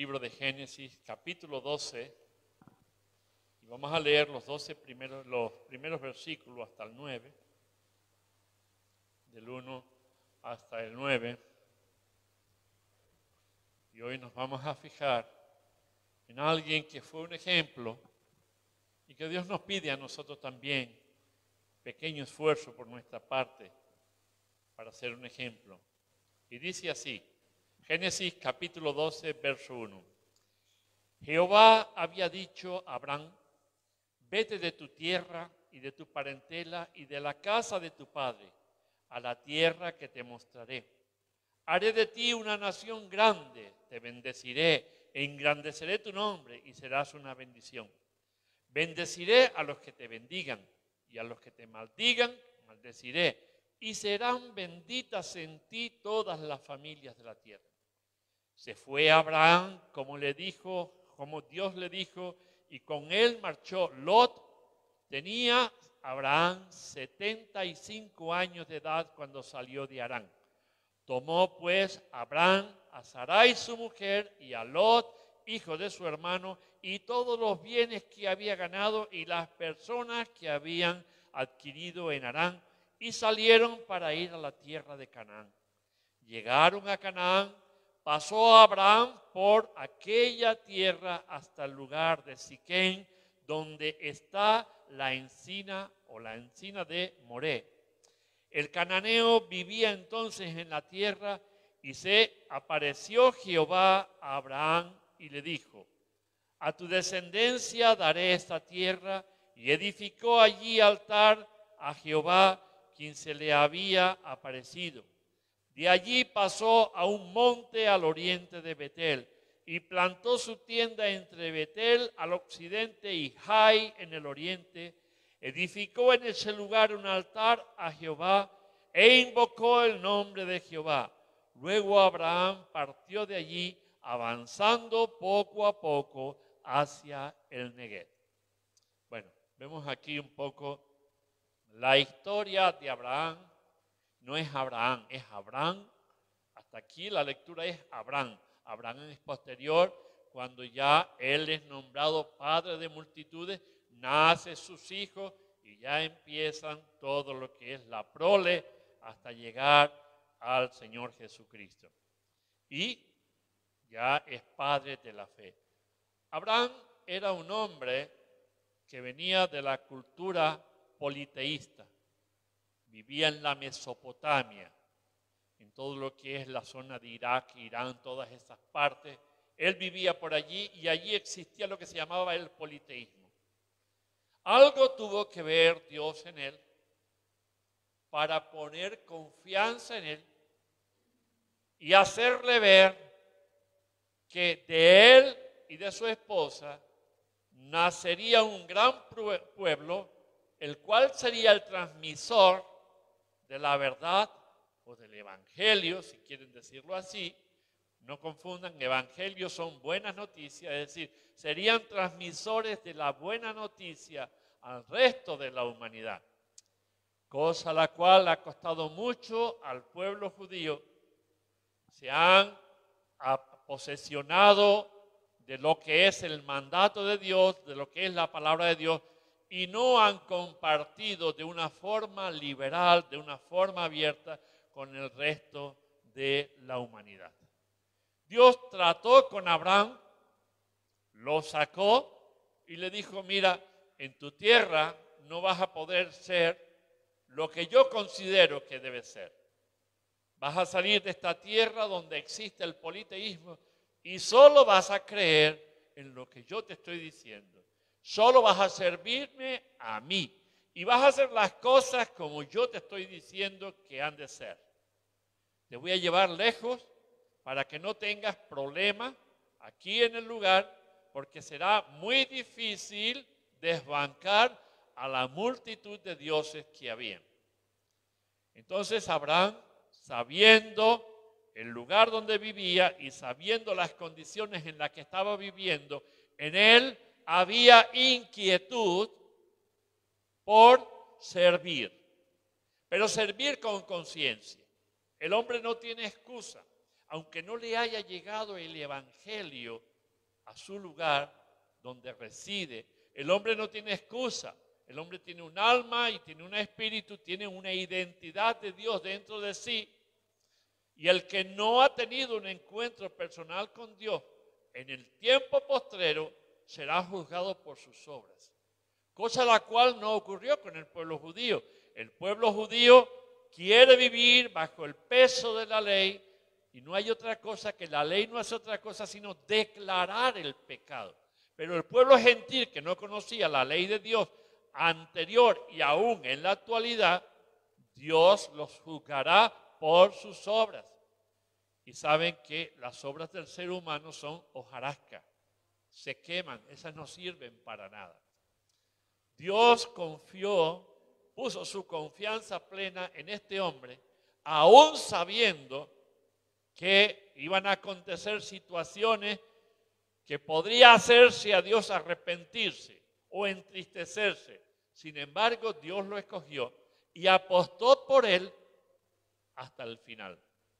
libro de Génesis, capítulo 12, y vamos a leer los primeros versículos hasta el 9, del 1 hasta el 9. Y hoy nos vamos a fijar en alguien que fue un ejemplo y que Dios nos pide a nosotros también pequeño esfuerzo por nuestra parte para ser un ejemplo. Y dice así, Génesis capítulo 12, verso 1. Jehová había dicho a Abraham, vete de tu tierra y de tu parentela y de la casa de tu padre a la tierra que te mostraré. Haré de ti una nación grande, te bendeciré e engrandeceré tu nombre y serás una bendición. Bendeciré a los que te bendigan y a los que te maldigan, maldeciré. Y serán benditas en ti todas las familias de la tierra. Se fue Abraham como Dios le dijo, y con él marchó Lot. Tenía Abraham 75 años de edad cuando salió de Harán. Tomó pues Abraham a Sarai su mujer y a Lot, hijo de su hermano, y todos los bienes que había ganado y las personas que habían adquirido en Harán, y salieron para ir a la tierra de Canaán. Llegaron a Canaán, pasó Abraham por aquella tierra hasta el lugar de Siquem, donde está la encina o la encina de Moré. El cananeo vivía entonces en la tierra y se apareció Jehová a Abraham y le dijo, a tu descendencia daré esta tierra, y edificó allí altar a Jehová, quien se le había aparecido. De allí pasó a un monte al oriente de Betel y plantó su tienda entre Betel al occidente y Jai en el oriente. Edificó en ese lugar un altar a Jehová e invocó el nombre de Jehová. Luego Abraham partió de allí, avanzando poco a poco hacia el Negev. Bueno, vemos aquí un poco la historia de Abraham. No es Abraham, es Abraham. Hasta aquí la lectura es Abraham. Abraham es posterior, cuando ya él es nombrado padre de multitudes, nace sus hijos y ya empiezan todo lo que es la prole hasta llegar al Señor Jesucristo. Y ya es padre de la fe. Abraham era un hombre que venía de la cultura politeísta. Vivía en la Mesopotamia, en todo lo que es la zona de Irak, Irán, todas esas partes. Él vivía por allí y allí existía lo que se llamaba el politeísmo. Algo tuvo que ver Dios en él para poner confianza en él y hacerle ver que de él y de su esposa nacería un gran pueblo, el cual sería el transmisor de la verdad o del evangelio, si quieren decirlo así. No confundan, evangelios son buenas noticias, es decir, serían transmisores de la buena noticia al resto de la humanidad, cosa la cual ha costado mucho al pueblo judío. Se han posesionado de lo que es el mandato de Dios, de lo que es la palabra de Dios, y no han compartido de una forma liberal, de una forma abierta con el resto de la humanidad. Dios trató con Abraham, lo sacó y le dijo, mira, en tu tierra no vas a poder ser lo que yo considero que debe ser. Vas a salir de esta tierra donde existe el politeísmo y solo vas a creer en lo que yo te estoy diciendo. Solo vas a servirme a mí y vas a hacer las cosas como yo te estoy diciendo que han de ser. Te voy a llevar lejos para que no tengas problemas aquí en el lugar, porque será muy difícil desbancar a la multitud de dioses que había. Entonces Abraham, sabiendo el lugar donde vivía y sabiendo las condiciones en las que estaba viviendo, en él había inquietud por servir, pero servir con conciencia. El hombre no tiene excusa, aunque no le haya llegado el evangelio a su lugar donde reside. El hombre no tiene excusa. El hombre tiene un alma y tiene un espíritu, tiene una identidad de Dios dentro de sí. Y el que no ha tenido un encuentro personal con Dios en el tiempo postrero será juzgado por sus obras. Cosa la cual no ocurrió con el pueblo judío. El pueblo judío quiere vivir bajo el peso de la ley y no hay otra cosa que la ley no hace otra cosa sino declarar el pecado. Pero el pueblo gentil que no conocía la ley de Dios anterior y aún en la actualidad, Dios los juzgará por sus obras. Y saben que las obras del ser humano son hojarasca, se queman, esas no sirven para nada. Dios puso su confianza plena en este hombre, aún sabiendo que iban a acontecer situaciones que podría hacerse a Dios arrepentirse o entristecerse. Sin embargo, Dios lo escogió y apostó por él hasta el final.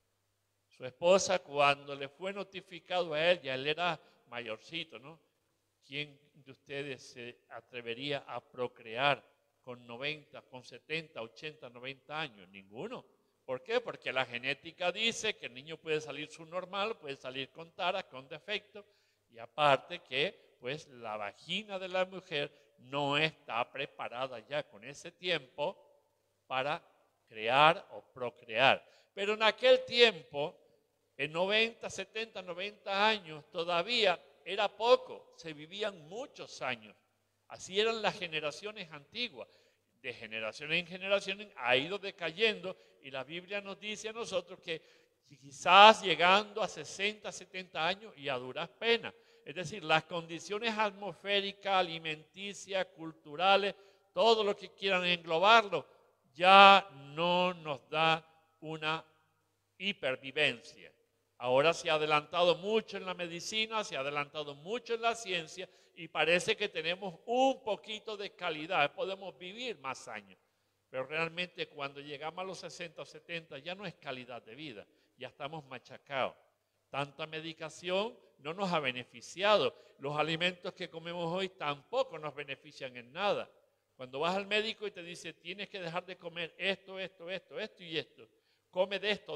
Su esposa, cuando le fue notificado a él, ya él era mayorcito, ¿no? ¿Quién de ustedes se atrevería a procrear con 90, con 70, 80, 90 años? Ninguno. ¿Por qué? Porque la genética dice que el niño puede salir subnormal, puede salir con taras, con defectos, y aparte que pues la vagina de la mujer no está preparada ya con ese tiempo para crear o procrear. Pero en aquel tiempo, en 90, 70, 90 años, todavía era poco, se vivían muchos años. Así eran las generaciones antiguas. De generación en generación ha ido decayendo y la Biblia nos dice a nosotros que quizás llegando a 60, 70 años y a duras penas. Es decir, las condiciones atmosféricas, alimenticias, culturales, todo lo que quieran englobarlo, ya no nos da una hipervivencia. Ahora se ha adelantado mucho en la medicina, se ha adelantado mucho en la ciencia y parece que tenemos un poquito de calidad, podemos vivir más años. Pero realmente cuando llegamos a los 60 o 70 ya no es calidad de vida, ya estamos machacados. Tanta medicación no nos ha beneficiado. Los alimentos que comemos hoy tampoco nos benefician en nada. Cuando vas al médico y te dice tienes que dejar de comer esto y esto, come de esto.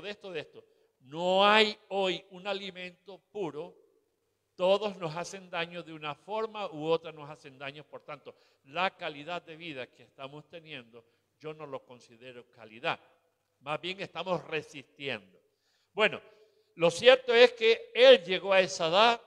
No hay hoy un alimento puro, todos nos hacen daño de una forma u otra nos hacen daño, por tanto, la calidad de vida que estamos teniendo, yo no lo considero calidad, más bien estamos resistiendo. Bueno, lo cierto es que él llegó a esa edad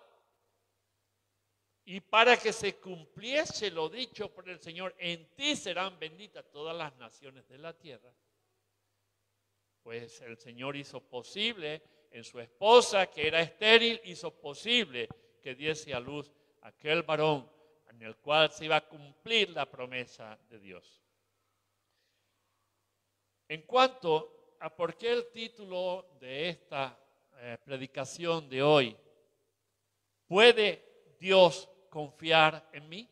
y para que se cumpliese lo dicho por el Señor, en ti serán benditas todas las naciones de la tierra. Pues el Señor hizo posible en su esposa, que era estéril, hizo posible que diese a luz aquel varón en el cual se iba a cumplir la promesa de Dios. En cuanto a por qué el título de esta predicación de hoy, ¿puede Dios confiar en mí?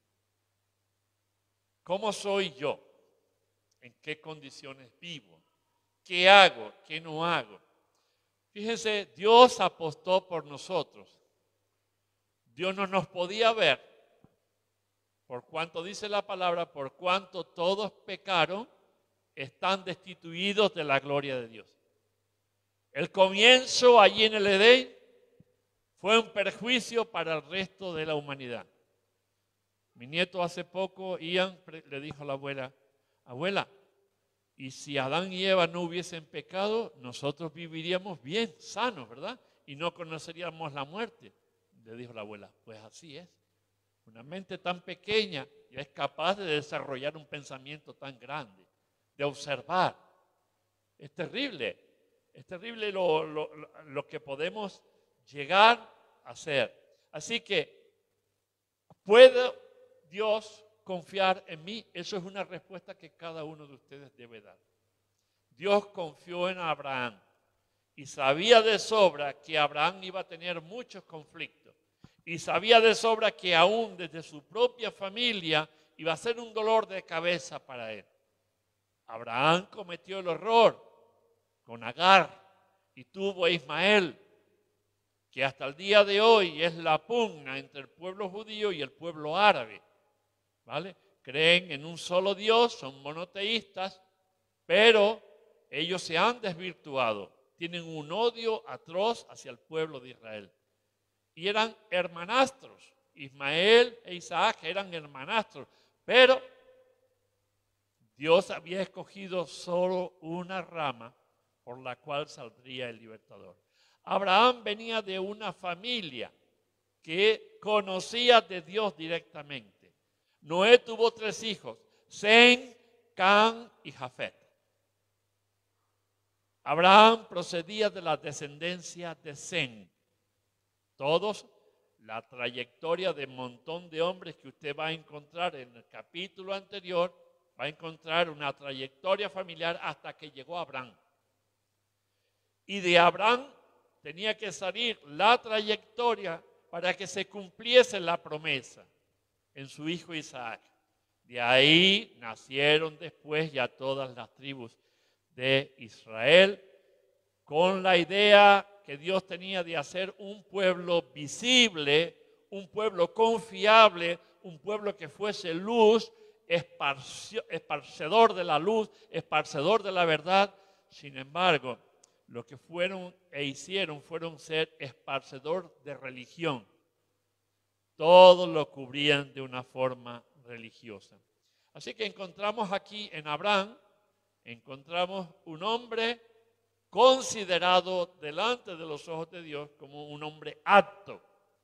¿Cómo soy yo? ¿En qué condiciones vivo? ¿Qué hago? ¿Qué no hago? Fíjense, Dios apostó por nosotros. Dios no nos podía ver, por cuanto dice la palabra, por cuanto todos pecaron, están destituidos de la gloria de Dios. El comienzo allí en el Edén fue un perjuicio para el resto de la humanidad. Mi nieto hace poco, Ian, le dijo a la abuela, abuela, y si Adán y Eva no hubiesen pecado, nosotros viviríamos bien, sanos, ¿verdad? Y no conoceríamos la muerte. Le dijo la abuela, pues así es. Una mente tan pequeña ya es capaz de desarrollar un pensamiento tan grande, de observar. Es terrible lo que podemos llegar a hacer. Así que, ¿puede Dios confiar en mí? Eso es una respuesta que cada uno de ustedes debe dar. Dios confió en Abraham y sabía de sobra que Abraham iba a tener muchos conflictos y sabía de sobra que aún desde su propia familia iba a ser un dolor de cabeza para él. Abraham cometió el error con Agar y tuvo a Ismael. que hasta el día de hoy es la pugna entre el pueblo judío y el pueblo árabe, ¿vale? Creen en un solo Dios, son monoteístas, pero ellos se han desvirtuado, tienen un odio atroz hacia el pueblo de Israel. Y eran hermanastros, Ismael e Isaac eran hermanastros, pero Dios había escogido solo una rama por la cual saldría el libertador. Abraham venía de una familia que conocía de Dios directamente. Noé tuvo 3 hijos, Sem, Cam y Jafet. Abraham procedía de la descendencia de Sem. Todos, la trayectoria de un montón de hombres que usted va a encontrar en el capítulo anterior, va a encontrar una trayectoria familiar hasta que llegó Abraham. Y de Abraham tenía que salir la trayectoria para que se cumpliese la promesa en su hijo Isaac. De ahí nacieron después ya todas las tribus de Israel, con la idea que Dios tenía de hacer un pueblo visible, un pueblo confiable, un pueblo que fuese luz, esparcedor de la luz, esparcedor de la verdad. Sin embargo, lo que fueron e hicieron fueron ser esparcedor de religión. Todos lo cubrían de una forma religiosa. Así que encontramos aquí en Abraham, encontramos un hombre considerado delante de los ojos de Dios como un hombre apto.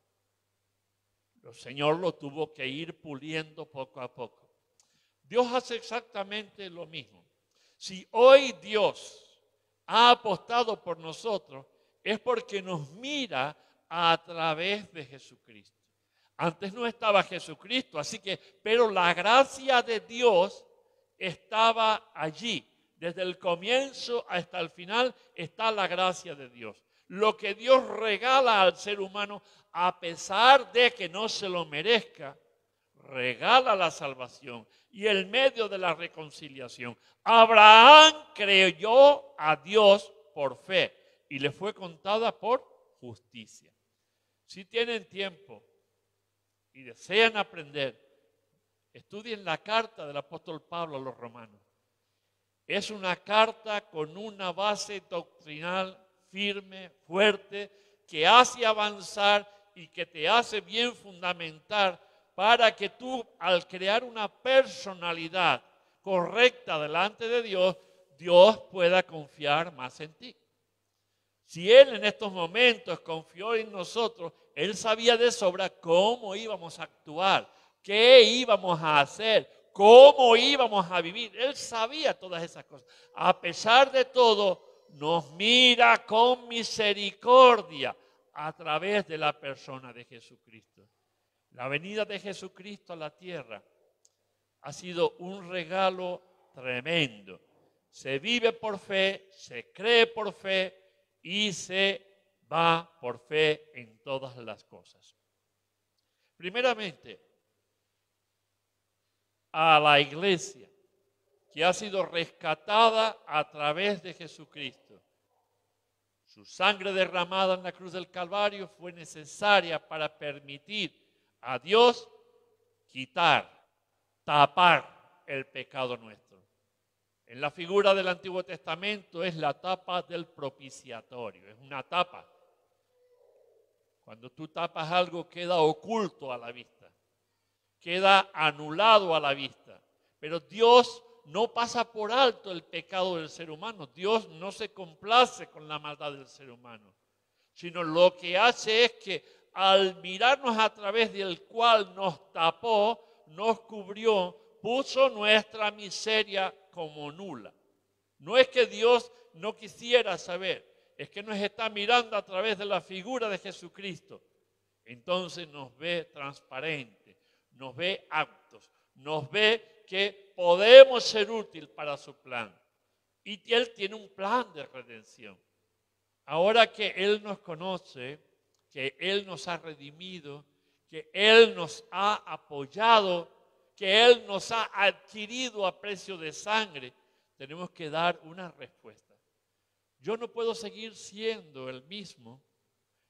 El Señor lo tuvo que ir puliendo poco a poco. Dios hace exactamente lo mismo. Si hoy Dios ha apostado por nosotros, es porque nos mira a través de Jesucristo. Antes no estaba Jesucristo, pero la gracia de Dios estaba allí. Desde el comienzo hasta el final está la gracia de Dios. Lo que Dios regala al ser humano, a pesar de que no se lo merezca, regala la salvación y el medio de la reconciliación. Abraham creyó a Dios por fe y le fue contada por justicia. Si tienen tiempo y desean aprender, estudien la carta del apóstol Pablo a los romanos. Es una carta con una base doctrinal firme, fuerte, que hace avanzar y que te hace bien fundamentar para que tú, al crear una personalidad correcta delante de Dios, Dios pueda confiar más en ti. Si Él en estos momentos confió en nosotros, Él sabía de sobra cómo íbamos a actuar, qué íbamos a hacer, cómo íbamos a vivir. Él sabía todas esas cosas. A pesar de todo, nos mira con misericordia a través de la persona de Jesucristo. La venida de Jesucristo a la tierra ha sido un regalo tremendo. Se vive por fe, se cree por fe y se va por fe en todas las cosas. Primeramente, a la iglesia que ha sido rescatada a través de Jesucristo. Su sangre derramada en la cruz del Calvario fue necesaria para permitir a Dios quitar, tapar el pecado nuestro. En la figura del Antiguo Testamento es la tapa del propiciatorio, es una tapa. Cuando tú tapas algo queda oculto a la vista, queda anulado a la vista. Pero Dios no pasa por alto el pecado del ser humano. Dios no se complace con la maldad del ser humano, sino lo que hace es que al mirarnos a través del cual nos tapó, nos cubrió, puso nuestra miseria como nula. No es que Dios no quisiera saber, es que nos está mirando a través de la figura de Jesucristo. Entonces nos ve transparente, nos ve aptos, nos ve que podemos ser útiles para su plan. Y Él tiene un plan de redención. Ahora que Él nos conoce, que Él nos ha redimido, que Él nos ha apoyado, que Él nos ha adquirido a precio de sangre, tenemos que dar una respuesta. Yo no puedo seguir siendo el mismo,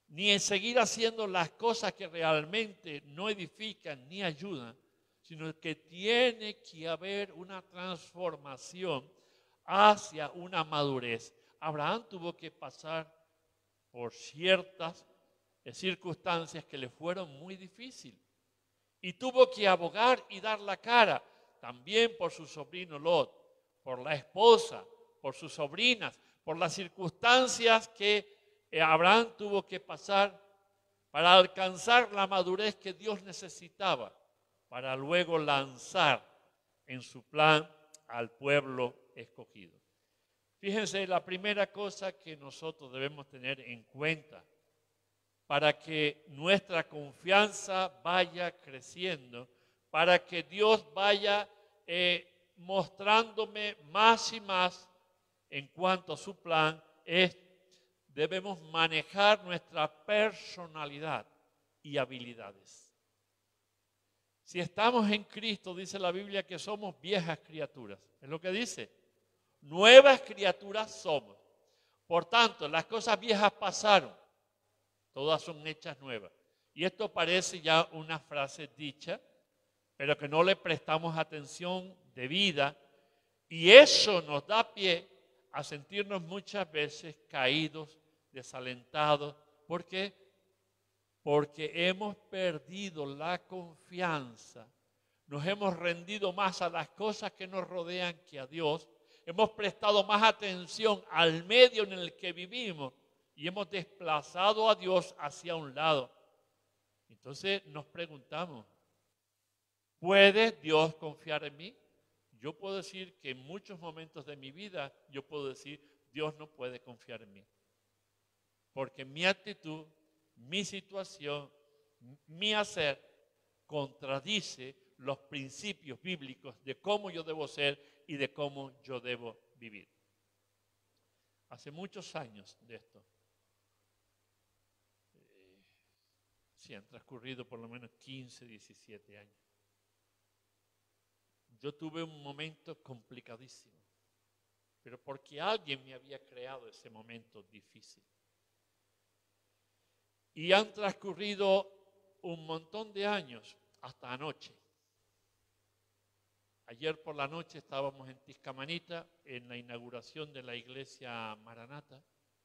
ni en seguir haciendo las cosas que realmente no edifican ni ayudan, sino que tiene que haber una transformación hacia una madurez. Abraham tuvo que pasar por ciertas circunstancias que le fueron muy difíciles y tuvo que abogar y dar la cara también por su sobrino Lot, por la esposa, por sus sobrinas, por las circunstancias que Abraham tuvo que pasar para alcanzar la madurez que Dios necesitaba para luego lanzar en su plan al pueblo escogido. Fíjense, la primera cosa que nosotros debemos tener en cuenta para que nuestra confianza vaya creciendo, para que Dios vaya mostrándome más y más en cuanto a su plan, es debemos manejar nuestra personalidad y habilidades. Si estamos en Cristo, dice la Biblia que somos viejas criaturas. Es lo que dice. Nuevas criaturas somos. Por tanto, las cosas viejas pasaron. Todas son hechas nuevas. Y esto parece ya una frase dicha, pero que no le prestamos atención debida. Y eso nos da pie a sentirnos muchas veces caídos, desalentados. ¿Por qué? Porque hemos perdido la confianza, nos hemos rendido más a las cosas que nos rodean que a Dios, hemos prestado más atención al medio en el que vivimos y hemos desplazado a Dios hacia un lado. Entonces nos preguntamos, ¿puede Dios confiar en mí? Yo puedo decir que en muchos momentos de mi vida, yo puedo decir, Dios no puede confiar en mí. Porque mi actitud, mi situación, mi hacer contradice los principios bíblicos de cómo yo debo ser y de cómo yo debo vivir. Hace muchos años de esto, sí, han transcurrido por lo menos 15, 17 años. Yo tuve un momento complicadísimo, pero porque alguien me había creado ese momento difícil. Y han transcurrido un montón de años hasta anoche. Ayer por la noche estábamos en Tiscamanita en la inauguración de la iglesia Maranata.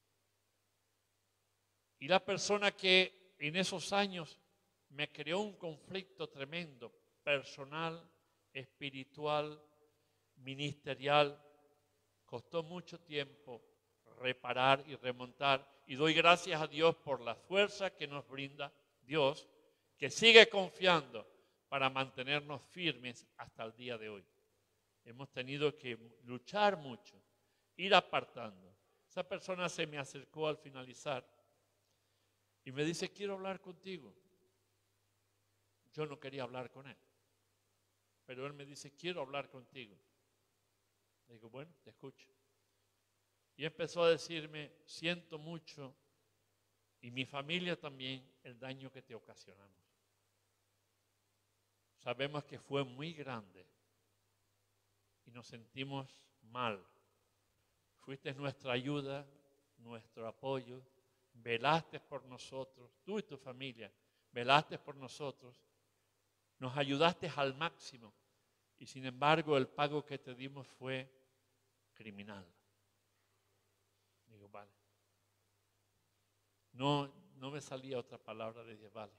Y la persona que en esos años me creó un conflicto tremendo, personal, espiritual, ministerial, costó mucho tiempo reparar y remontar. Y doy gracias a Dios por la fuerza que nos brinda Dios, que sigue confiando para mantenernos firmes hasta el día de hoy. Hemos tenido que luchar mucho, ir apartando. Esa persona se me acercó al finalizar y me dice, quiero hablar contigo. Yo no quería hablar con él, pero él me dice, quiero hablar contigo. Le digo, bueno, te escucho. Y empezó a decirme, siento mucho, y mi familia también, el daño que te ocasionamos. Sabemos que fue muy grande y nos sentimos mal. Fuiste nuestra ayuda, nuestro apoyo, velaste por nosotros, tú y tu familia, velaste por nosotros, nos ayudaste al máximo y sin embargo el pago que te dimos fue criminal. Digo, vale. No me salía otra palabra, le dije, vale.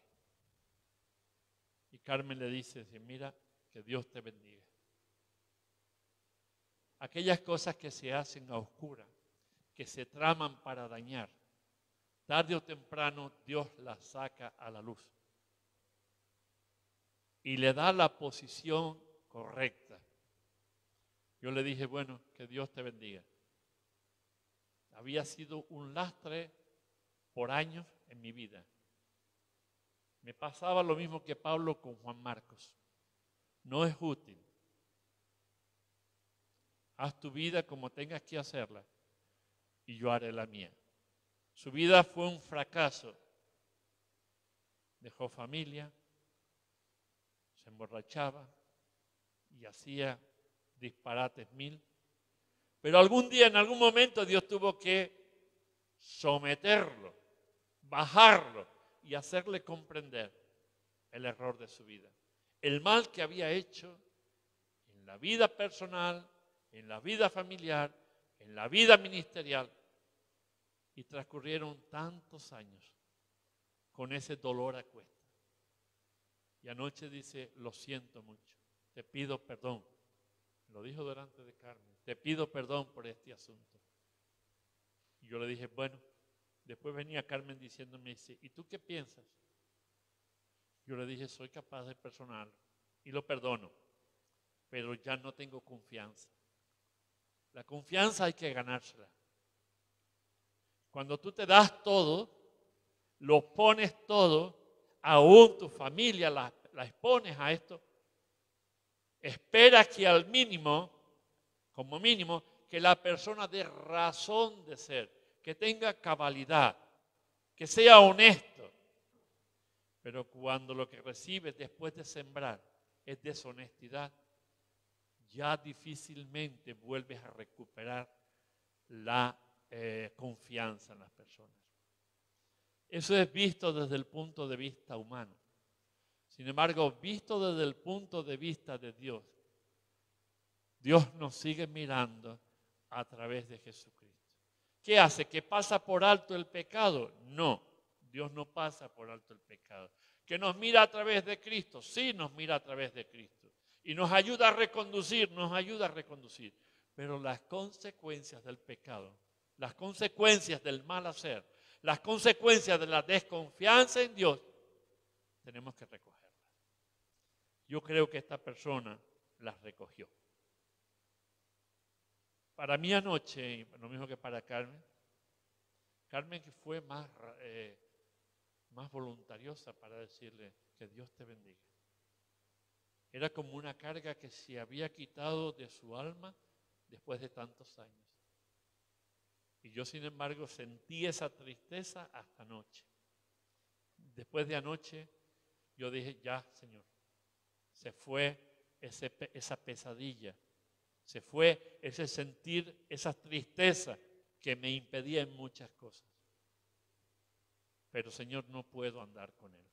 Y Carmen le dice, mira, que Dios te bendiga. Aquellas cosas que se hacen a oscuras, que se traman para dañar, tarde o temprano Dios las saca a la luz. Y le da la posición correcta. Yo le dije, bueno, que Dios te bendiga. Había sido un lastre por años en mi vida. Me pasaba lo mismo que Pablo con Juan Marcos. No es útil. Haz tu vida como tengas que hacerla y yo haré la mía. Su vida fue un fracaso. Dejó familia, se emborrachaba y hacía disparates mil. Pero algún día, en algún momento, Dios tuvo que someterlo, bajarlo y hacerle comprender el error de su vida. El mal que había hecho en la vida personal, en la vida familiar, en la vida ministerial. Y transcurrieron tantos años con ese dolor a cuesta. Y anoche dice, lo siento mucho, te pido perdón. Lo dijo delante de Carmen, te pido perdón por este asunto. Y yo le dije, bueno, después venía Carmen diciéndome, dice, ¿y tú qué piensas? Yo le dije, soy capaz de perdonar y lo perdono, pero ya no tengo confianza. La confianza hay que ganársela. Cuando tú te das todo, lo pones todo, aún tu familia la expones a esto, espera que al mínimo, como mínimo, que la persona dé razón de ser, que tenga cabalidad, que sea honesto. Pero cuando lo que recibes después de sembrar es deshonestidad, ya difícilmente vuelves a recuperar la confianza en las personas. Eso es visto desde el punto de vista humano. Sin embargo, visto desde el punto de vista de Dios, Dios nos sigue mirando a través de Jesucristo. ¿Qué hace? ¿Que pasa por alto el pecado? No, Dios no pasa por alto el pecado. ¿Que nos mira a través de Cristo? Sí, nos mira a través de Cristo. Y nos ayuda a reconducir, Pero las consecuencias del pecado, las consecuencias del mal hacer, las consecuencias de la desconfianza en Dios, tenemos que recogerlas. Yo creo que esta persona las recogió. Para mí anoche, lo mismo que para Carmen que fue más voluntariosa para decirle que Dios te bendiga. Era como una carga que se había quitado de su alma después de tantos años. Y yo, sin embargo, sentí esa tristeza hasta anoche. Después de anoche, yo dije, ya, Señor, se fue esa pesadilla, se fue ese sentir, esa tristeza que me impedía en muchas cosas. Pero, Señor, no puedo andar con él.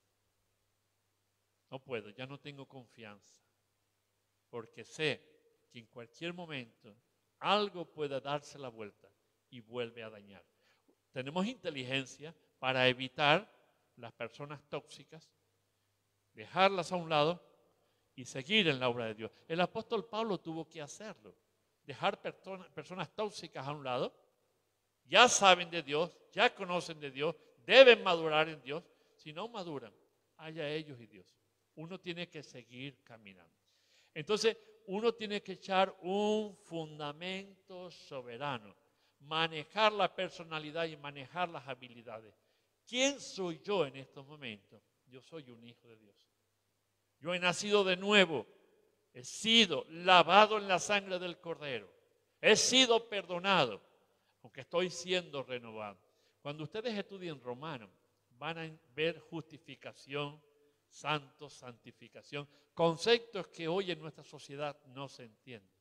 No puedo, ya no tengo confianza, porque sé que en cualquier momento algo puede darse la vuelta y vuelve a dañar. Tenemos inteligencia para evitar las personas tóxicas, dejarlas a un lado y seguir en la obra de Dios. El apóstol Pablo tuvo que hacerlo, dejar personas tóxicas a un lado. Ya saben de Dios, ya conocen de Dios, deben madurar en Dios. Si no maduran, haya ellos y Dios. Uno tiene que seguir caminando. Entonces, uno tiene que echar un fundamento soberano, manejar la personalidad y manejar las habilidades. ¿Quién soy yo en estos momentos? Yo soy un hijo de Dios. Yo he nacido de nuevo, he sido lavado en la sangre del Cordero, he sido perdonado, aunque estoy siendo renovado. Cuando ustedes estudien Romanos, van a ver justificación, santo, santificación, conceptos que hoy en nuestra sociedad no se entienden,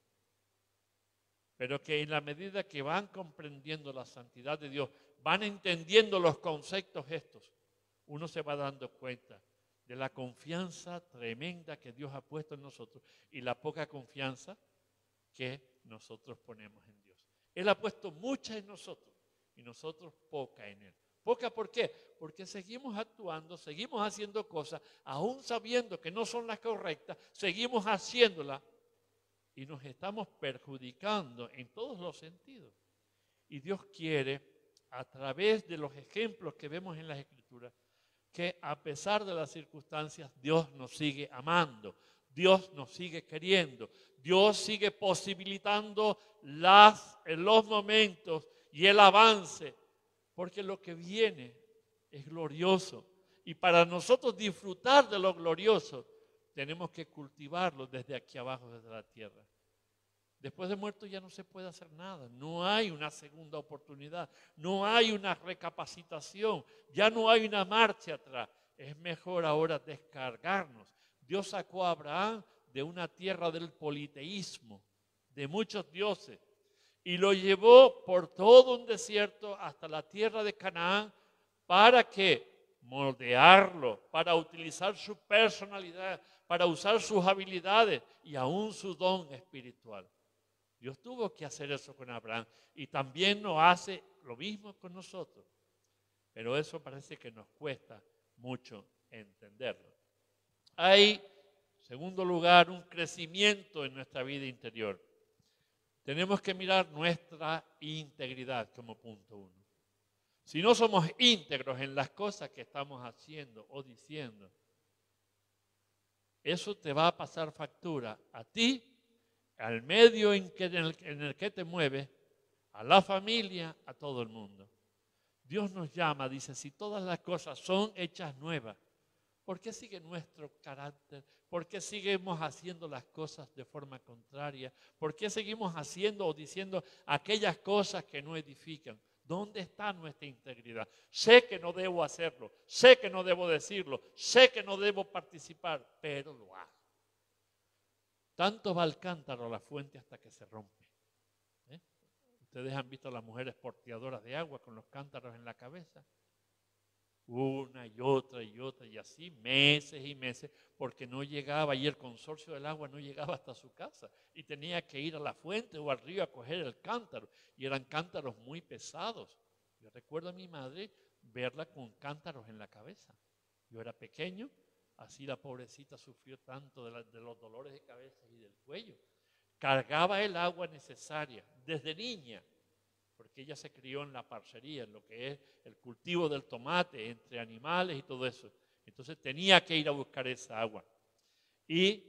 pero que en la medida que van comprendiendo la santidad de Dios, van entendiendo los conceptos estos, uno se va dando cuenta de la confianza tremenda que Dios ha puesto en nosotros y la poca confianza que nosotros ponemos en Dios. Él ha puesto mucha en nosotros y nosotros poca en Él. ¿Poca por qué? Porque seguimos actuando, seguimos haciendo cosas, aún sabiendo que no son las correctas, seguimos haciéndolas y nos estamos perjudicando en todos los sentidos. Y Dios quiere, a través de los ejemplos que vemos en las Escrituras, que a pesar de las circunstancias, Dios nos sigue amando, Dios nos sigue queriendo, Dios sigue posibilitando los momentos y el avance, porque lo que viene es glorioso. Y para nosotros disfrutar de lo glorioso, tenemos que cultivarlo desde aquí abajo, desde la tierra. Después de muerto ya no se puede hacer nada, no hay una segunda oportunidad, no hay una recapacitación, ya no hay una marcha atrás. Es mejor ahora descargarnos. Dios sacó a Abraham de una tierra del politeísmo, de muchos dioses, y lo llevó por todo un desierto hasta la tierra de Canaán ¿Para qué? Moldearlo, para utilizar su personalidad, para usar sus habilidades y aún su don espiritual. Dios tuvo que hacer eso con Abraham y también nos hace lo mismo con nosotros. Pero eso parece que nos cuesta mucho entenderlo. Hay, en segundo lugar, un crecimiento en nuestra vida interior. Tenemos que mirar nuestra integridad como punto uno. Si no somos íntegros en las cosas que estamos haciendo o diciendo, eso te va a pasar factura a ti, al medio en el que te mueves, a la familia, a todo el mundo. Dios nos llama, dice, si todas las cosas son hechas nuevas, ¿por qué sigue nuestro carácter? ¿Por qué seguimos haciendo las cosas de forma contraria? ¿Por qué seguimos haciendo o diciendo aquellas cosas que no edifican? ¿Dónde está nuestra integridad? Sé que no debo hacerlo, sé que no debo decirlo, sé que no debo participar, pero lo hago. Tanto va el cántaro a la fuente hasta que se rompe. Ustedes han visto a las mujeres porteadoras de agua con los cántaros en la cabeza. Una y otra y así meses y meses, porque no llegaba, y el consorcio del agua no llegaba hasta su casa y tenía que ir a la fuente o al río a coger el cántaro, y eran cántaros muy pesados. Yo recuerdo a mi madre verla con cántaros en la cabeza. Yo era pequeño, así la pobrecita sufrió tanto de los dolores de cabeza y del cuello. Cargaba el agua necesaria desde niña, porque ella se crió en la parcería, en lo que es el cultivo del tomate, entre animales y todo eso. Entonces tenía que ir a buscar esa agua. Y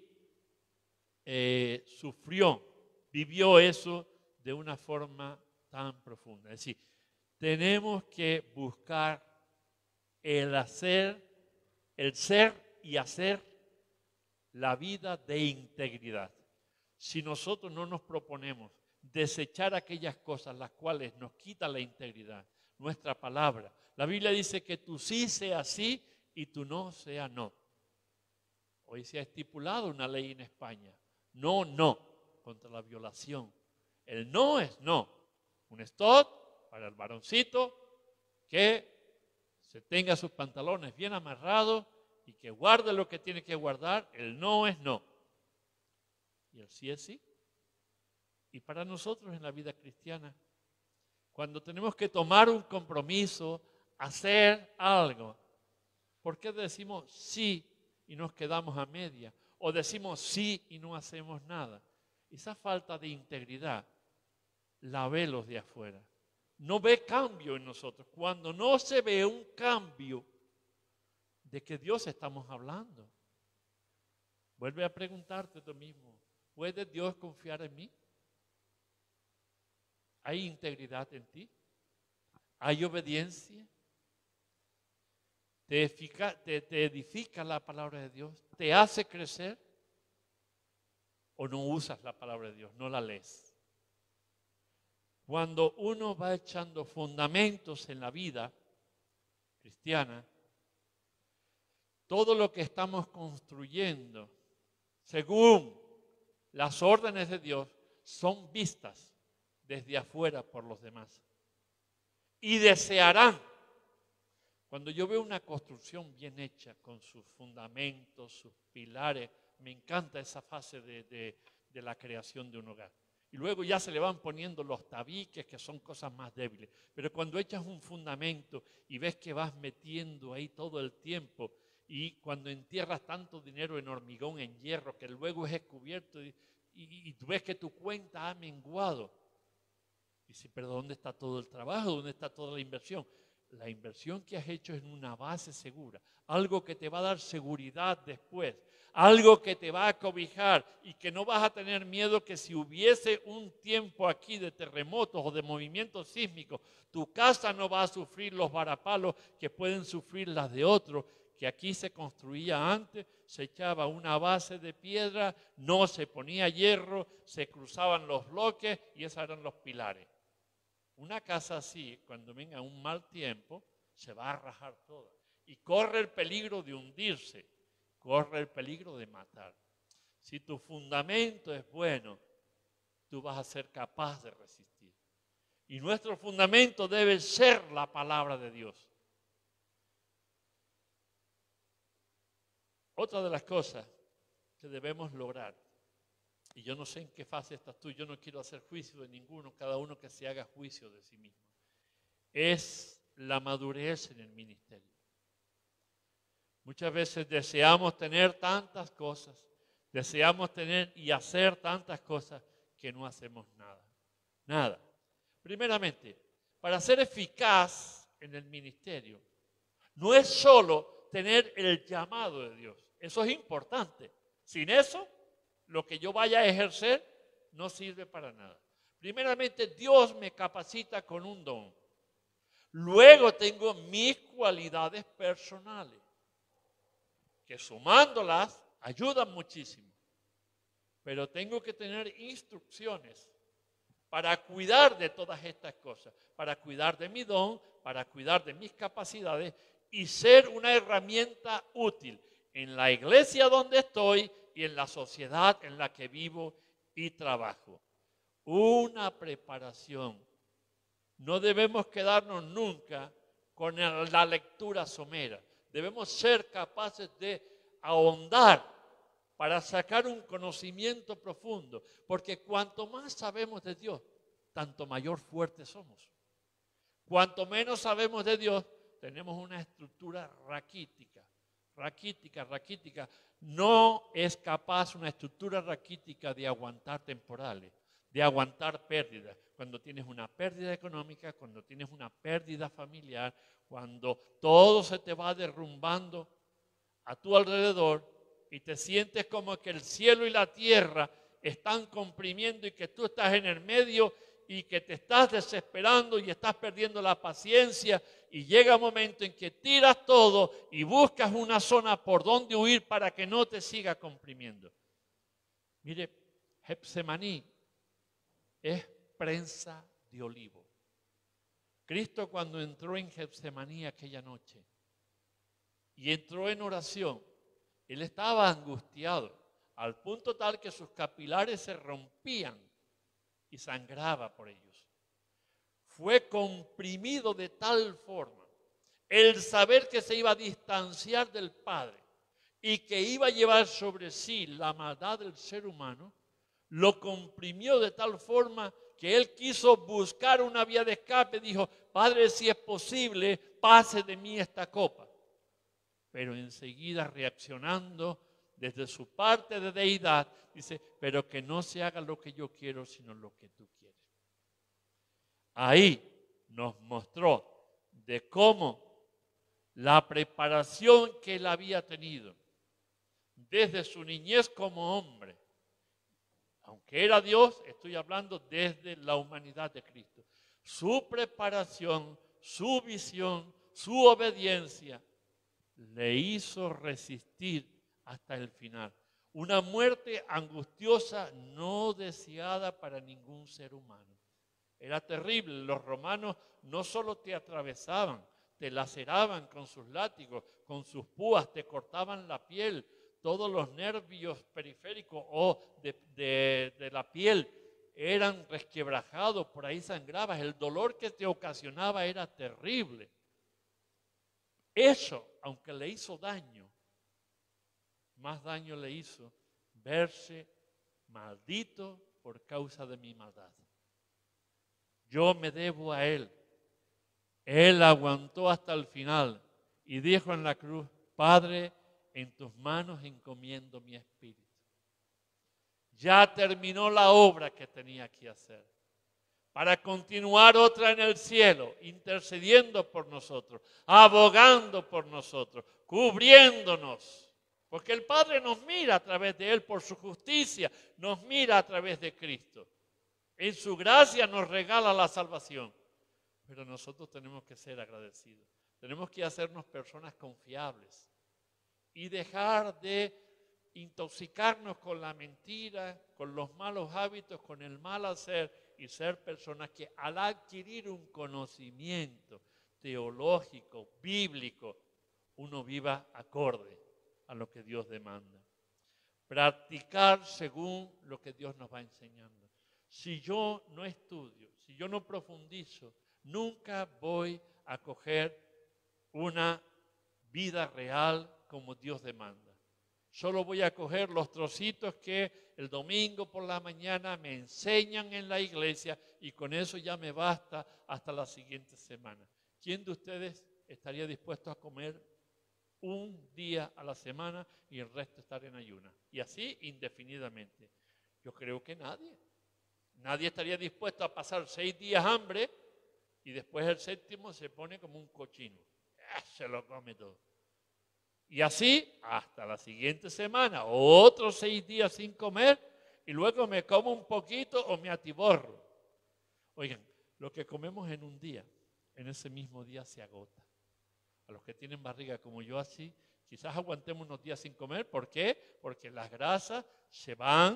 vivió eso de una forma tan profunda. Es decir, tenemos que buscar el ser y hacer la vida de integridad. Si nosotros no nos proponemos desechar aquellas cosas las cuales nos quitan la integridad, nuestra palabra. La Biblia dice que tu sí sea sí y tu no sea no. Hoy se ha estipulado una ley en España. No, contra la violación. El no es no. Un stop para el varoncito que se tenga sus pantalones bien amarrados y que guarde lo que tiene que guardar. El no es no. Y el sí es sí. Y para nosotros en la vida cristiana, cuando tenemos que tomar un compromiso, hacer algo, ¿por qué decimos sí y nos quedamos a media? O decimos sí y no hacemos nada. Esa falta de integridad la ve los de afuera. No ve cambio en nosotros. Cuando no se ve un cambio, ¿de qué Dios estamos hablando? Vuelve a preguntarte tú mismo, ¿puede Dios confiar en mí? ¿Hay integridad en ti? ¿Hay obediencia? ¿Te edifica la palabra de Dios? ¿Te hace crecer? ¿O no usas la palabra de Dios? No la lees. Cuando uno va echando fundamentos en la vida cristiana, todo lo que estamos construyendo, según las órdenes de Dios, son vistas desde afuera por los demás. Y desearán. Cuando yo veo una construcción bien hecha, con sus fundamentos, sus pilares, me encanta esa fase de la creación de un hogar. Y luego ya se le van poniendo los tabiques, que son cosas más débiles. Pero cuando echas un fundamento y ves que vas metiendo ahí todo el tiempo, y cuando entierras tanto dinero en hormigón, en hierro, que luego es descubierto y tú ves que tu cuenta ha menguado. Dice, pero ¿dónde está todo el trabajo? ¿Dónde está toda la inversión? La inversión que has hecho es en una base segura, algo que te va a dar seguridad después, algo que te va a cobijar y que no vas a tener miedo que si hubiese un tiempo aquí de terremotos o de movimientos sísmicos, tu casa no va a sufrir los varapalos que pueden sufrir las de otros, que aquí se construía antes, se echaba una base de piedra, no se ponía hierro, se cruzaban los bloques y esos eran los pilares. Una casa así, cuando venga un mal tiempo, se va a rajar toda y corre el peligro de hundirse, corre el peligro de matar. Si tu fundamento es bueno, tú vas a ser capaz de resistir. Y nuestro fundamento debe ser la palabra de Dios. Otra de las cosas que debemos lograr, y yo no sé en qué fase estás tú, yo no quiero hacer juicio de ninguno, cada uno que se haga juicio de sí mismo, es la madurez en el ministerio. Muchas veces deseamos tener tantas cosas, deseamos tener y hacer tantas cosas que no hacemos nada. Nada. Primeramente, para ser eficaz en el ministerio, no es solo tener el llamado de Dios. Eso es importante. Sin eso, lo que yo vaya a ejercer no sirve para nada. Primeramente, Dios me capacita con un don. Luego tengo mis cualidades personales, que sumándolas ayudan muchísimo. Pero tengo que tener instrucciones para cuidar de todas estas cosas, para cuidar de mi don, para cuidar de mis capacidades y ser una herramienta útil en la iglesia donde estoy y en la sociedad en la que vivo y trabajo. Una preparación. No debemos quedarnos nunca con la lectura somera. Debemos ser capaces de ahondar para sacar un conocimiento profundo, porque cuanto más sabemos de Dios, tanto mayor fuertes somos. Cuanto menos sabemos de Dios, tenemos una estructura raquítica. No es capaz una estructura raquítica de aguantar temporales, de aguantar pérdidas. Cuando tienes una pérdida económica, cuando tienes una pérdida familiar, cuando todo se te va derrumbando a tu alrededor y te sientes como que el cielo y la tierra están comprimiendo y que tú estás en el medio y que te estás desesperando y estás perdiendo la paciencia y llega un momento en que tiras todo y buscas una zona por donde huir para que no te siga comprimiendo. Mire, Getsemaní es prensa de olivo. Cristo cuando entró en Getsemaní aquella noche y entró en oración, Él estaba angustiado al punto tal que sus capilares se rompían y sangraba por ellos. Fue comprimido de tal forma el saber que se iba a distanciar del Padre y que iba a llevar sobre sí la maldad del ser humano, lo comprimió de tal forma que él quiso buscar una vía de escape. Dijo: Padre, si es posible, pase de mí esta copa. Pero enseguida, reaccionando desde su parte de deidad, dice: pero que no se haga lo que yo quiero, sino lo que tú quieres. Ahí nos mostró de cómo la preparación que él había tenido desde su niñez como hombre, aunque era Dios, estoy hablando desde la humanidad de Cristo, su preparación, su visión, su obediencia le hizo resistir hasta el final. Una muerte angustiosa no deseada para ningún ser humano. Era terrible. Los romanos no solo te atravesaban, te laceraban con sus látigos, con sus púas, te cortaban la piel, todos los nervios periféricos o de la piel eran resquebrajados, por ahí sangrabas. El dolor que te ocasionaba era terrible. Eso, aunque le hizo daño, más daño le hizo verse maldito por causa de mi maldad. Yo me debo a Él. Él aguantó hasta el final y dijo en la cruz: Padre, en tus manos encomiendo mi espíritu. Ya terminó la obra que tenía que hacer, para continuar otra en el cielo, intercediendo por nosotros, abogando por nosotros, cubriéndonos. Porque el Padre nos mira a través de Él por su justicia, nos mira a través de Cristo. En su gracia nos regala la salvación. Pero nosotros tenemos que ser agradecidos. Tenemos que hacernos personas confiables y dejar de intoxicarnos con la mentira, con los malos hábitos, con el mal hacer, y ser personas que al adquirir un conocimiento teológico, bíblico, uno viva acorde a lo que Dios demanda. Practicar según lo que Dios nos va enseñando. Si yo no estudio, si yo no profundizo, nunca voy a coger una vida real como Dios demanda. Solo voy a coger los trocitos que el domingo por la mañana me enseñan en la iglesia y con eso ya me basta hasta la siguiente semana. ¿Quién de ustedes estaría dispuesto a comer un día a la semana y el resto estar en ayuna? Y así indefinidamente. Yo creo que nadie. Nadie estaría dispuesto a pasar 6 días hambre y después el séptimo se pone como un cochino. Se lo come todo. Y así hasta la siguiente semana, otros 6 días sin comer y luego me como un poquito o me atiborro. Oigan, lo que comemos en un día, en ese mismo día se agota. A los que tienen barriga como yo así, quizás aguantemos unos días sin comer. ¿Por qué? Porque las grasas se van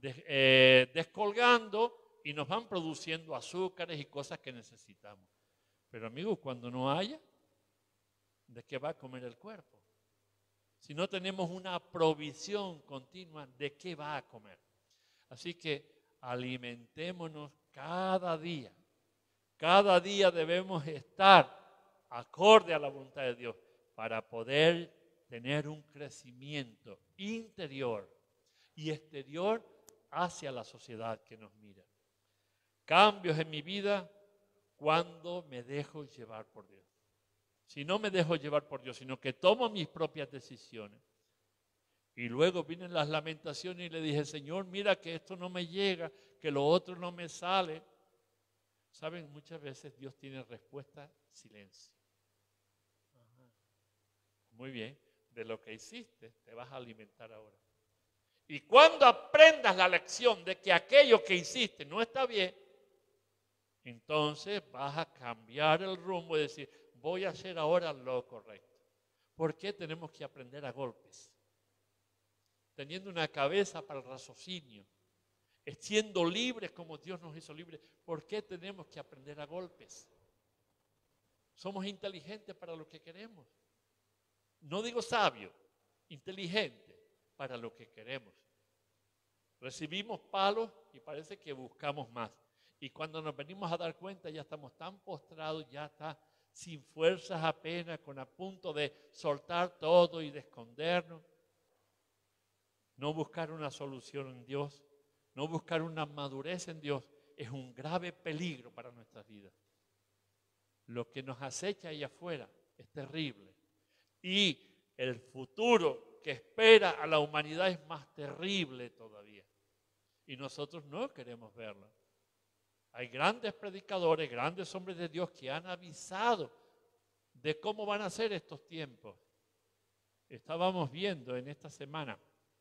descolgando y nos van produciendo azúcares y cosas que necesitamos. Pero amigos, cuando no haya, ¿de qué va a comer el cuerpo? Si no tenemos una provisión continua, ¿de qué va a comer? Así que alimentémonos cada día. Cada día debemos estar acorde a la voluntad de Dios para poder tener un crecimiento interior y exterior hacia la sociedad que nos mira. Cambios en mi vida cuando me dejo llevar por Dios. Si no me dejo llevar por Dios, sino que tomo mis propias decisiones. Y luego vienen las lamentaciones y le dije, Señor, mira que esto no me llega, que lo otro no me sale. Saben, muchas veces Dios tiene respuesta, silencio. Ajá. Muy bien, de lo que hiciste te vas a alimentar ahora. Y cuando aprendas la lección de que aquello que hiciste no está bien, entonces vas a cambiar el rumbo y decir, voy a hacer ahora lo correcto. ¿Por qué tenemos que aprender a golpes? Teniendo una cabeza para el raciocinio, siendo libres como Dios nos hizo libres, ¿por qué tenemos que aprender a golpes? Somos inteligentes para lo que queremos. No digo sabio, inteligente para lo que queremos. Recibimos palos y parece que buscamos más. Y cuando nos venimos a dar cuenta ya estamos tan postrados, ya está sin fuerzas apenas, con a punto de soltar todo y de escondernos. No buscar una solución en Dios, no buscar una madurez en Dios, es un grave peligro para nuestras vidas. Lo que nos acecha allá afuera es terrible. Y el futuro que espera a la humanidad es más terrible todavía. Y nosotros no queremos verlo. Hay grandes predicadores, grandes hombres de Dios que han avisado de cómo van a ser estos tiempos. Estábamos viendo en esta semana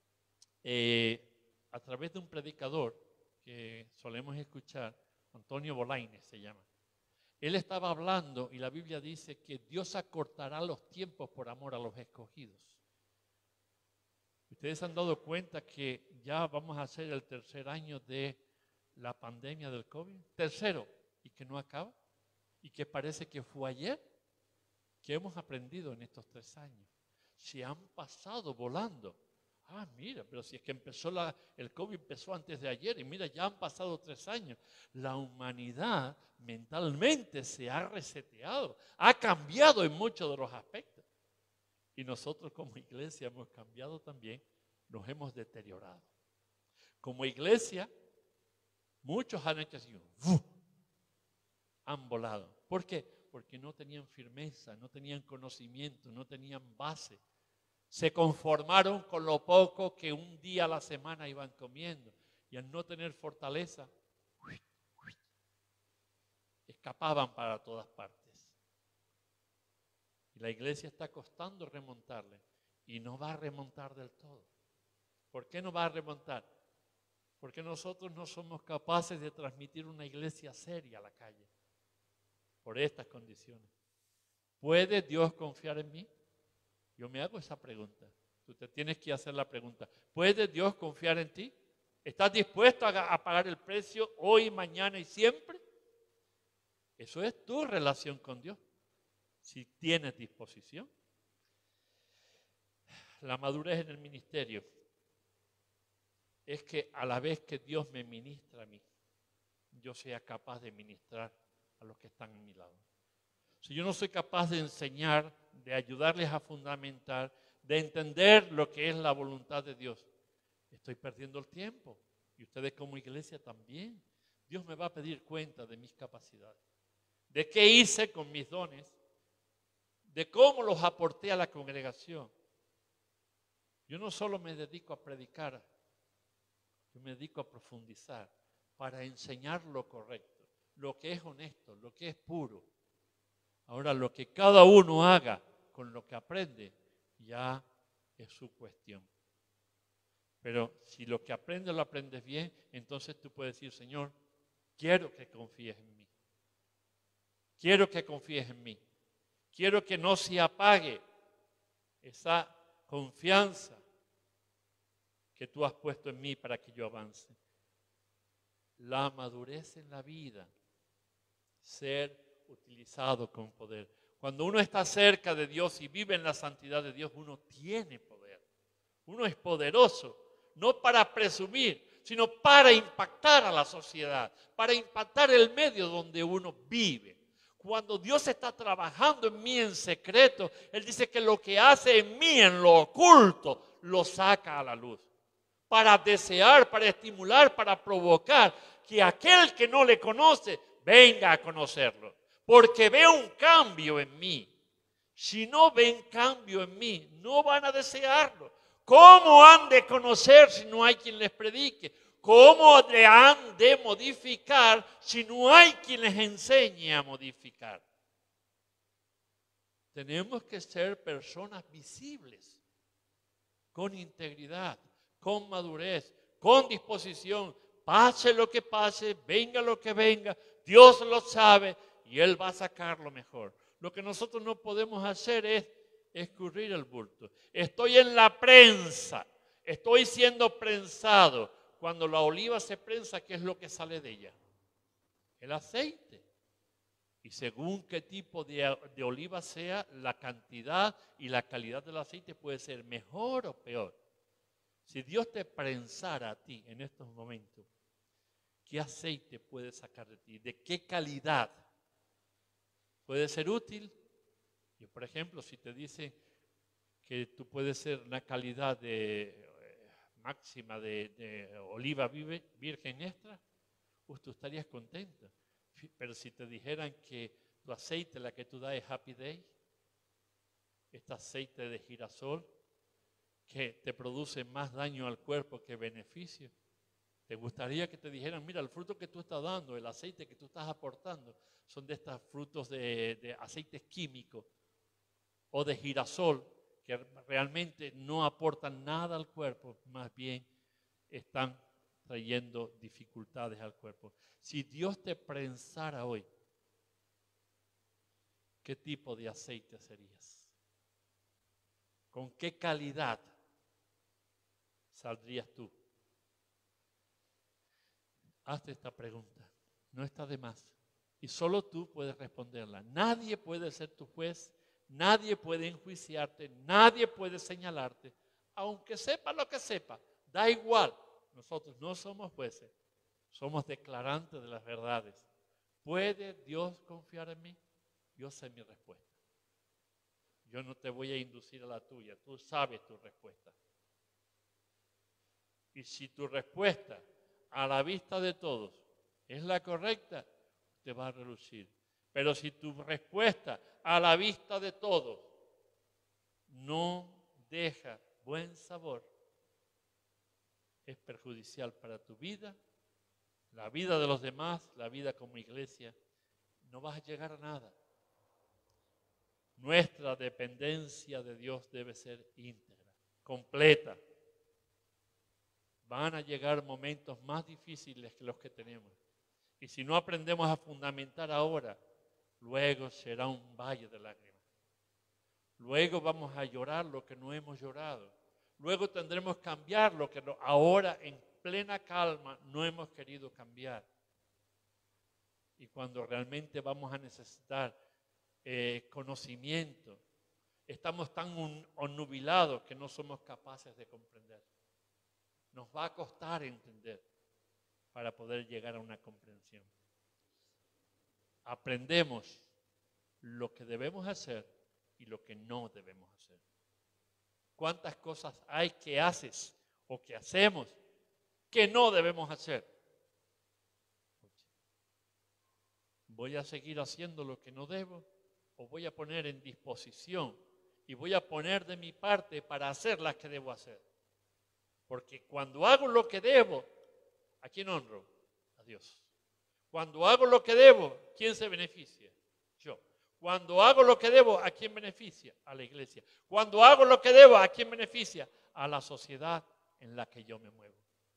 a través de un predicador que solemos escuchar, Antonio Bolaines se llama. Él estaba hablando y la Biblia dice que Dios acortará los tiempos por amor a los escogidos. ¿Ustedes se han dado cuenta que ya vamos a hacer el 3er año de la pandemia del COVID? 3º, y que no acaba, y que parece que fue ayer? ¿Qué hemos aprendido en estos 3 años? Se han pasado volando. Ah, mira, pero si es que el COVID empezó antes de ayer y mira, ya han pasado 3 años. La humanidad mentalmente se ha reseteado, ha cambiado en muchos de los aspectos. Y nosotros como iglesia hemos cambiado también, nos hemos deteriorado. Como iglesia, muchos han hecho así, han volado. ¿Por qué? Porque no tenían firmeza, no tenían conocimiento, no tenían base. Se conformaron con lo poco que un día a la semana iban comiendo. Y al no tener fortaleza, escapaban para todas partes. Y la iglesia está costando remontarle. Y no va a remontar del todo. ¿Por qué no va a remontar? Porque nosotros no somos capaces de transmitir una iglesia seria a la calle. Por estas condiciones. ¿Puede Dios confiar en mí? Yo me hago esa pregunta. Usted tiene que hacer la pregunta. ¿Puede Dios confiar en ti? ¿Estás dispuesto a pagar el precio hoy, mañana y siempre? Eso es tu relación con Dios. Si tienes disposición. La madurez en el ministerio es que a la vez que Dios me ministra a mí, yo sea capaz de ministrar a los que están a mi lado. Si yo no soy capaz de enseñar, de ayudarles a fundamentar, de entender lo que es la voluntad de Dios, estoy perdiendo el tiempo. Y ustedes como iglesia también. Dios me va a pedir cuenta de mis capacidades, de qué hice con mis dones, de cómo los aporté a la congregación. Yo no solo me dedico a predicar, yo me dedico a profundizar para enseñar lo correcto, lo que es honesto, lo que es puro. Ahora, lo que cada uno haga con lo que aprende ya es su cuestión. Pero si lo que aprendes lo aprendes bien, entonces tú puedes decir, Señor, quiero que confíes en mí. Quiero que confíes en mí. Quiero que no se apague esa confianza que tú has puesto en mí para que yo avance. La madurez en la vida, ser utilizado con poder. Cuando uno está cerca de Dios y vive en la santidad de Dios, uno tiene poder. Uno es poderoso, no para presumir, sino para impactar a la sociedad, para impactar el medio donde uno vive. Cuando Dios está trabajando en mí en secreto, Él dice que lo que hace en mí en lo oculto, lo saca a la luz. Para desear, para estimular, para provocar que aquel que no le conoce venga a conocerlo. Porque ve un cambio en mí. Si no ven cambio en mí, no van a desearlo. ¿Cómo han de conocer si no hay quien les predique? ¿Cómo le han de modificar si no hay quien les enseñe a modificar? Tenemos que ser personas visibles, con integridad, con madurez, con disposición. Pase lo que pase, venga lo que venga, Dios lo sabe y Él va a sacar lo mejor. Lo que nosotros no podemos hacer es escurrir el bulto. Estoy en la prensa, estoy siendo prensado. Cuando la oliva se prensa, ¿qué es lo que sale de ella? El aceite. Y según qué tipo de oliva sea, la cantidad y la calidad del aceite puede ser mejor o peor. Si Dios te prensara a ti en estos momentos, ¿qué aceite puede sacar de ti? ¿De qué calidad? ¿Puede ser útil? Yo, por ejemplo, si te dicen que tú puedes ser una calidad máxima de oliva virgen extra, pues tú estarías contento. Pero si te dijeran que tu aceite, la que tú das es Happy Day, este aceite de girasol, que te produce más daño al cuerpo que beneficio, ¿te gustaría que te dijeran, mira, el fruto que tú estás dando, el aceite que tú estás aportando, son de estos frutos de aceites químicos o de girasol, que realmente no aportan nada al cuerpo, más bien están trayendo dificultades al cuerpo? Si Dios te prensara hoy, ¿qué tipo de aceite serías? ¿Con qué calidad saldrías tú? Hazte esta pregunta, no está de más. Y solo tú puedes responderla. Nadie puede ser tu juez, nadie puede enjuiciarte, nadie puede señalarte, aunque sepa lo que sepa, da igual. Nosotros no somos jueces, somos declarantes de las verdades. ¿Puede Dios confiar en mí? Yo sé mi respuesta. Yo no te voy a inducir a la tuya, tú sabes tu respuesta. Y si tu respuesta a la vista de todos es la correcta, te va a relucir. Pero si tu respuesta a la vista de todos no deja buen sabor, es perjudicial para tu vida, la vida de los demás, la vida como iglesia. No vas a llegar a nada. Nuestra dependencia de Dios debe ser íntegra, completa. Van a llegar momentos más difíciles que los que tenemos. Y si no aprendemos a fundamentar ahora, luego será un valle de lágrimas. Luego vamos a llorar lo que no hemos llorado. Luego tendremos que cambiar lo que ahora en plena calma no hemos querido cambiar. Y cuando realmente vamos a necesitar conocimiento, estamos tan onnubilados que no somos capaces de comprender. Nos va a costar entender para poder llegar a una comprensión. Aprendemos lo que debemos hacer y lo que no debemos hacer. ¿Cuántas cosas hay que haces o que hacemos que no debemos hacer? ¿Voy a seguir haciendo lo que no debo o voy a poner en disposición y voy a poner de mi parte para hacer las que debo hacer? Porque cuando hago lo que debo, ¿a quién honro? A Dios. Cuando hago lo que debo, ¿quién se beneficia? Yo. Cuando hago lo que debo, ¿a quién beneficia? A la iglesia. Cuando hago lo que debo, ¿a quién beneficia? A la sociedad en la que yo me muevo.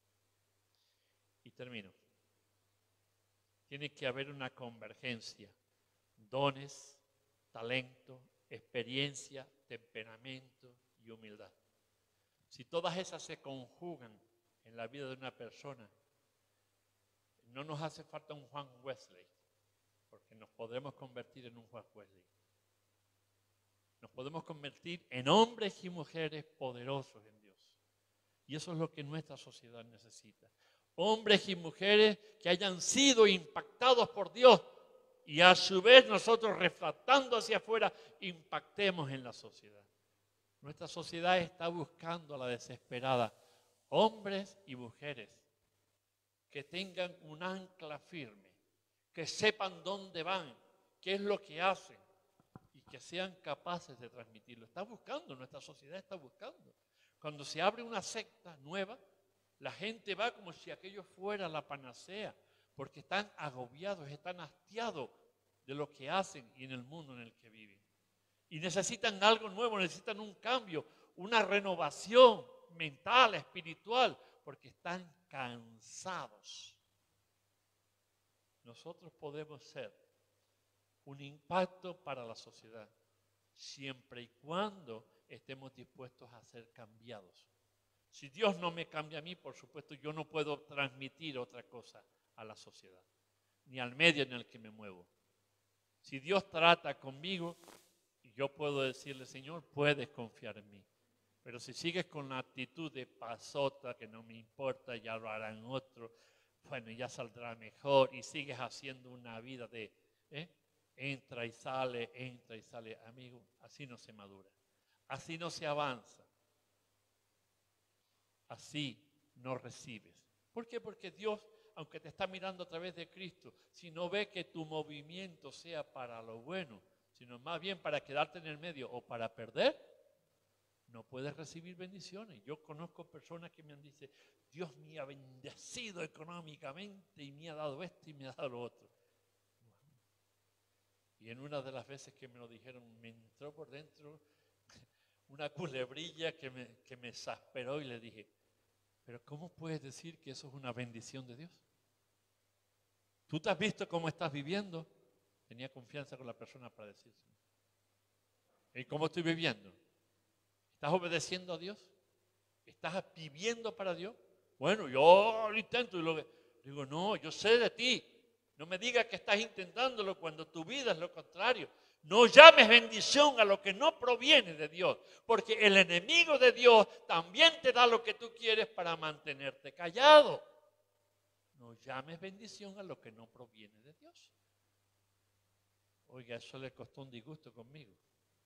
Y termino. Tiene que haber una convergencia. Dones, talento, experiencia, temperamento y humildad. Si todas esas se conjugan en la vida de una persona, no nos hace falta un Juan Wesley, porque nos podremos convertir en un Juan Wesley. Nos podemos convertir en hombres y mujeres poderosos en Dios. Y eso es lo que nuestra sociedad necesita. Hombres y mujeres que hayan sido impactados por Dios y a su vez nosotros refractando hacia afuera impactemos en la sociedad. Nuestra sociedad está buscando a la desesperada hombres y mujeres que tengan un ancla firme, que sepan dónde van, qué es lo que hacen y que sean capaces de transmitirlo. Está buscando, nuestra sociedad está buscando. Cuando se abre una secta nueva, la gente va como si aquello fuera la panacea, porque están agobiados, están hastiados de lo que hacen y en el mundo en el que viven. Y necesitan algo nuevo, necesitan un cambio, una renovación mental, espiritual, porque están cansados. Nosotros podemos ser un impacto para la sociedad, siempre y cuando estemos dispuestos a ser cambiados. Si Dios no me cambia a mí, por supuesto, yo no puedo transmitir otra cosa a la sociedad, ni al medio en el que me muevo. Si Dios trata conmigo, yo puedo decirle, Señor, puedes confiar en mí. Pero si sigues con la actitud de pasota, que no me importa, ya lo harán otros, bueno, ya saldrá mejor, y sigues haciendo una vida de entra y sale, amigo, así no se madura, así no se avanza, así no recibes. ¿Por qué? Porque Dios, aunque te está mirando a través de Cristo, si no ve que tu movimiento sea para lo bueno, sino más bien para quedarte en el medio o para perder, no puedes recibir bendiciones. Yo conozco personas que me han dicho, Dios me ha bendecido económicamente y me ha dado esto y me ha dado lo otro. Y en una de las veces que me lo dijeron, me entró por dentro una culebrilla que me exasperó y le dije, pero ¿cómo puedes decir que eso es una bendición de Dios? ¿Tú te has visto cómo estás viviendo? Tenía confianza con la persona para decírselo. ¿Y cómo estoy viviendo? ¿Estás obedeciendo a Dios? ¿Estás viviendo para Dios? Bueno, yo lo intento y digo, no, yo sé de ti. No me digas que estás intentándolo cuando tu vida es lo contrario. No llames bendición a lo que no proviene de Dios, porque el enemigo de Dios también te da lo que tú quieres para mantenerte callado. No llames bendición a lo que no proviene de Dios. Oiga, eso le costó un disgusto conmigo.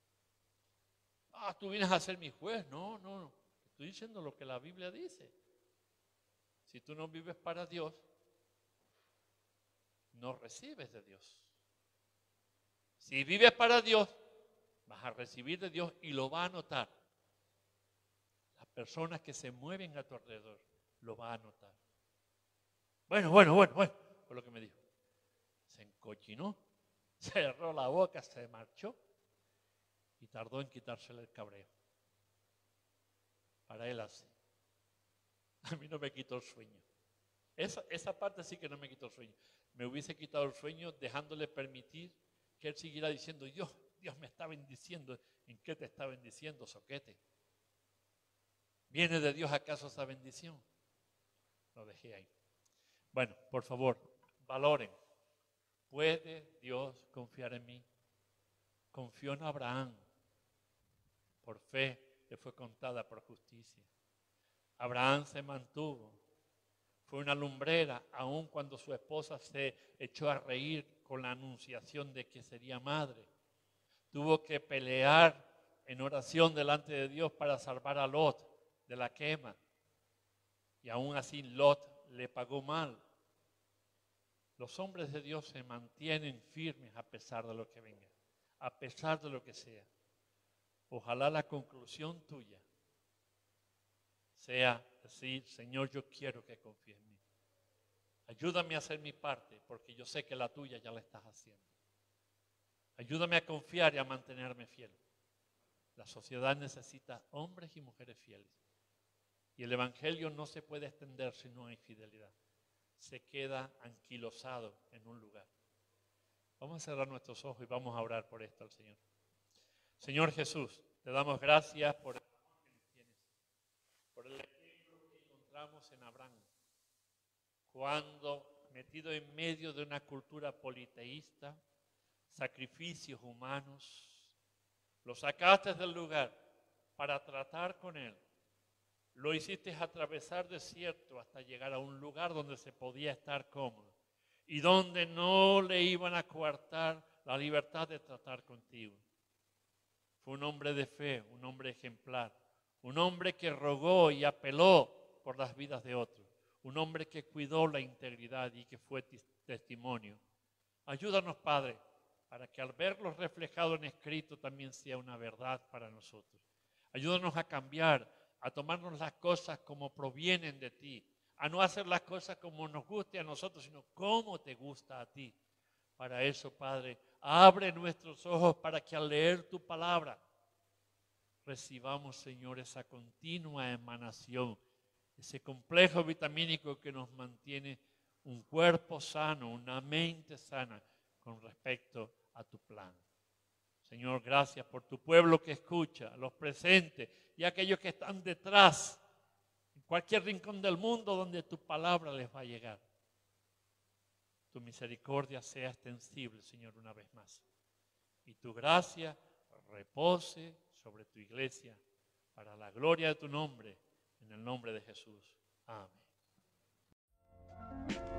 Tú vienes a ser mi juez. No. Estoy diciendo lo que la Biblia dice. Si tú no vives para Dios, no recibes de Dios. Si vives para Dios, vas a recibir de Dios y lo vas a notar. Las personas que se mueven a tu alrededor lo van a notar. Bueno, fue lo que me dijo. Se encochinó, cerró la boca, se marchó y tardó en quitársele el cabreo. Para él así. A mí no me quitó el sueño. Esa parte sí que no me quitó el sueño. Me hubiese quitado el sueño dejándole permitir que él siguiera diciendo, Dios me está bendiciendo. ¿En qué te está bendiciendo, soquete? ¿Viene de Dios acaso esa bendición? Lo dejé ahí. Bueno, por favor, valoren. ¿Puede Dios confiar en mí? Confió en Abraham. Por fe le fue contada por justicia. Abraham se mantuvo. Fue una lumbrera, aun cuando su esposa se echó a reír con la anunciación de que sería madre. Tuvo que pelear en oración delante de Dios para salvar a Lot de la quema. Y aún así Lot le pagó mal. Los hombres de Dios se mantienen firmes a pesar de lo que venga, a pesar de lo que sea. Ojalá la conclusión tuya sea decir, Señor, yo quiero que confíes en mí. Ayúdame a hacer mi parte, porque yo sé que la tuya ya la estás haciendo. Ayúdame a confiar y a mantenerme fiel. La sociedad necesita hombres y mujeres fieles. Y el evangelio no se puede extender si no hay fidelidad. Se queda anquilosado en un lugar. Vamos a cerrar nuestros ojos y vamos a orar por esto al Señor. Señor Jesús, te damos gracias por el amor que nos tienes, por el ejemplo que encontramos en Abraham, cuando metido en medio de una cultura politeísta, sacrificios humanos, lo sacaste del lugar para tratar con él. Lo hiciste atravesar desierto hasta llegar a un lugar donde se podía estar cómodo y donde no le iban a coartar la libertad de tratar contigo. Fue un hombre de fe, un hombre ejemplar, un hombre que rogó y apeló por las vidas de otros, un hombre que cuidó la integridad y que fue testimonio. Ayúdanos, Padre, para que al verlo reflejado en escrito también sea una verdad para nosotros. Ayúdanos a cambiar, a tomarnos las cosas como provienen de ti, a no hacer las cosas como nos guste a nosotros, sino como te gusta a ti. Para eso, Padre, abre nuestros ojos para que al leer tu palabra recibamos, Señor, esa continua emanación, ese complejo vitamínico que nos mantiene un cuerpo sano, una mente sana con respecto a tu plan. Señor, gracias por tu pueblo que escucha, los presentes y aquellos que están detrás, en cualquier rincón del mundo donde tu palabra les va a llegar. Tu misericordia sea extensible, Señor, una vez más. Y tu gracia repose sobre tu iglesia para la gloria de tu nombre, en el nombre de Jesús. Amén.